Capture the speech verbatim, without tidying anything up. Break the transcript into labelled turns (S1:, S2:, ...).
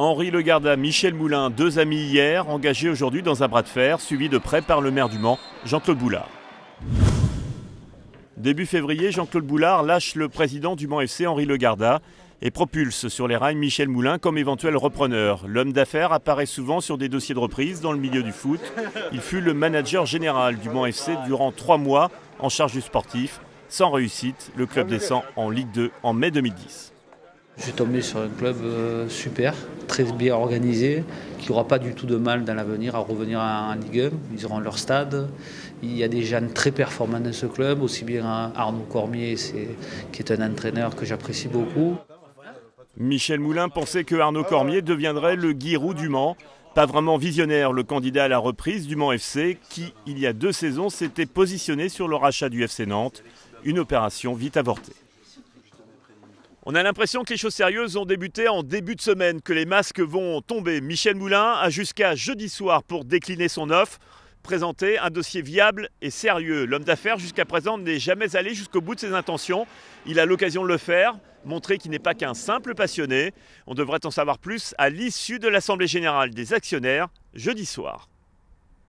S1: Henri Legarda, Michel Moulin, deux amis hier, engagés aujourd'hui dans un bras de fer, suivi de près par le maire du Mans, Jean-Claude Boulard. Début février, Jean-Claude Boulard lâche le président du Mans F C, Henri Legarda, et propulse sur les rails Michel Moulin comme éventuel repreneur. L'homme d'affaires apparaît souvent sur des dossiers de reprise dans le milieu du foot. Il fut le manager général du Mans F C durant trois mois en charge du sportif. Sans réussite, le club descend en Ligue deux en mai deux mille dix.
S2: Je suis tombé sur un club euh, super, très bien organisé, qui n'aura pas du tout de mal dans l'avenir à revenir en Ligue un. Ils auront leur stade. Il y a des jeunes très performants dans ce club, aussi bien Arnaud Cormier, qui est un entraîneur que j'apprécie beaucoup.
S1: Michel Moulin pensait que Arnaud Cormier deviendrait le Giroud du Mans. Pas vraiment visionnaire, le candidat à la reprise du Mans F C, qui, il y a deux saisons, s'était positionné sur le rachat du F C Nantes. Une opération vite avortée. On a l'impression que les choses sérieuses ont débuté en début de semaine, que les masques vont tomber. Michel Moulin a jusqu'à jeudi soir pour décliner son offre, présenter un dossier viable et sérieux. L'homme d'affaires jusqu'à présent n'est jamais allé jusqu'au bout de ses intentions. Il a l'occasion de le faire, montrer qu'il n'est pas qu'un simple passionné. On devrait en savoir plus à l'issue de l'Assemblée générale des actionnaires jeudi soir.